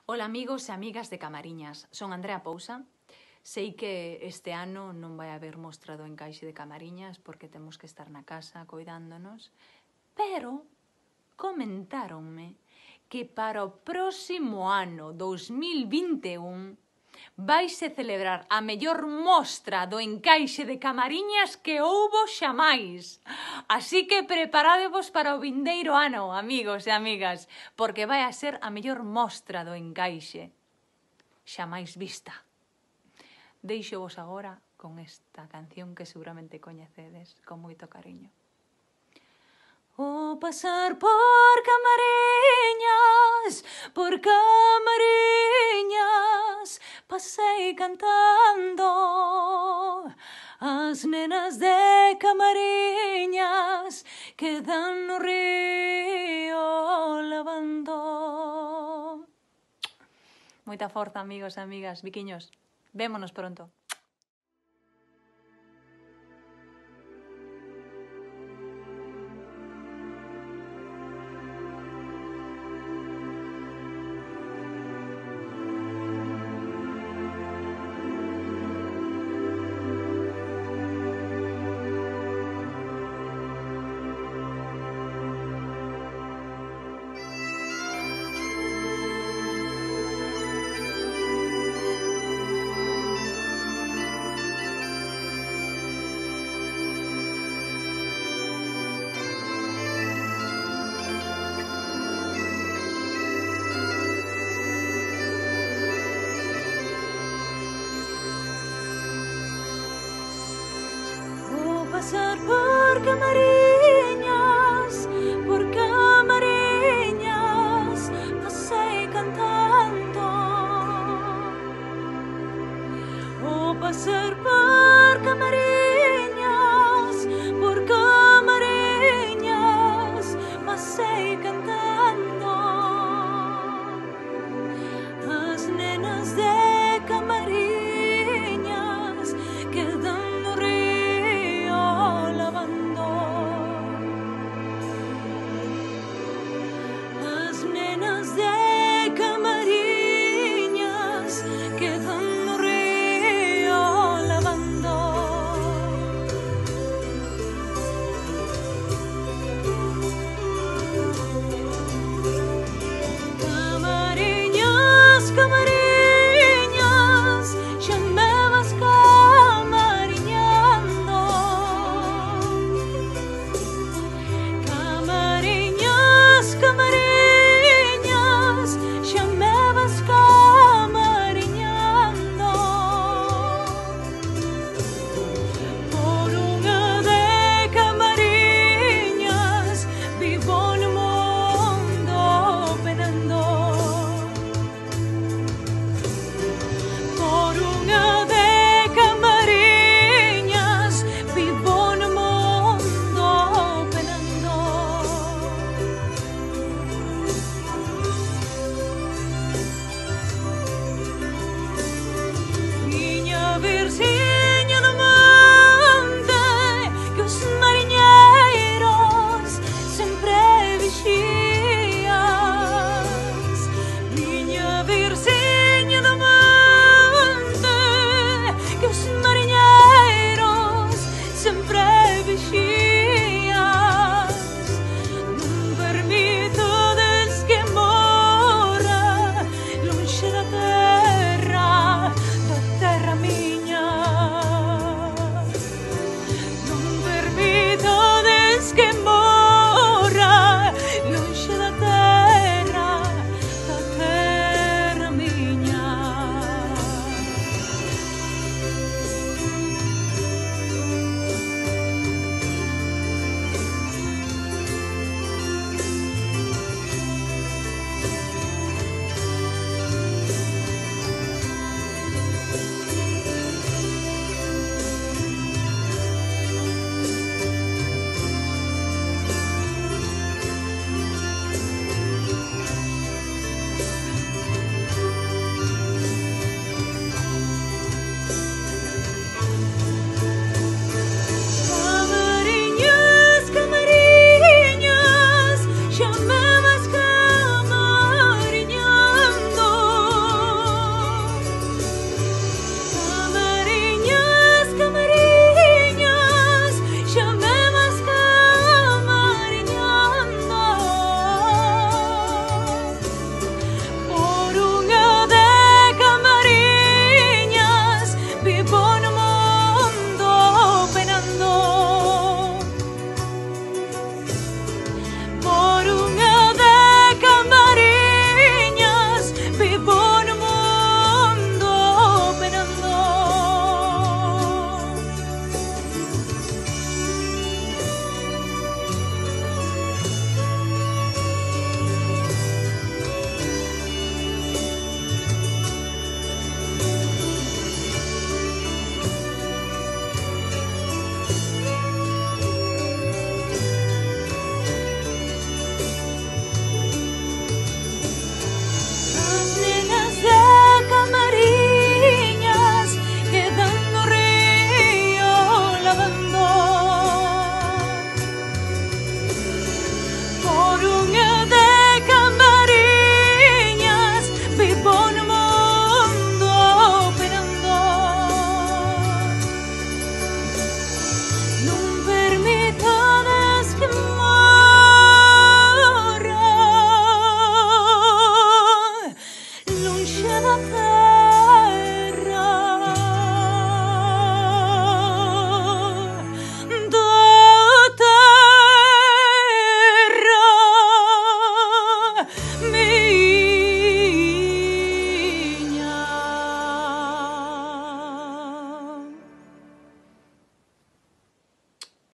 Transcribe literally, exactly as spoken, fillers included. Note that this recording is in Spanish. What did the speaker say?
Ola amigos e amigas de Camariñas, son Andrea Pousa. Sei que este ano non vai haber mostra do encaixe de Camariñas porque temos que estar na casa coidándonos, pero comentáronme que para o próximo ano dous mil vinte e un vaise celebrar a mellor mostra do encaixe de Camariñas que houbo xamais. Así que preparádevos para o vindeiro ano, amigos e amigas, porque vai a ser a mellor mostra do encaixe xamais vista. Deixo vos agora con esta canción que seguramente coñecedes con moito cariño. O pasar por Camariñas, por Camariñas, pasei cantando. As nenas de Camariñas quedan no río lavando. Moita forza, amigos e amigas, biquiños. Vémonos pronto. Pasar por Camariñas.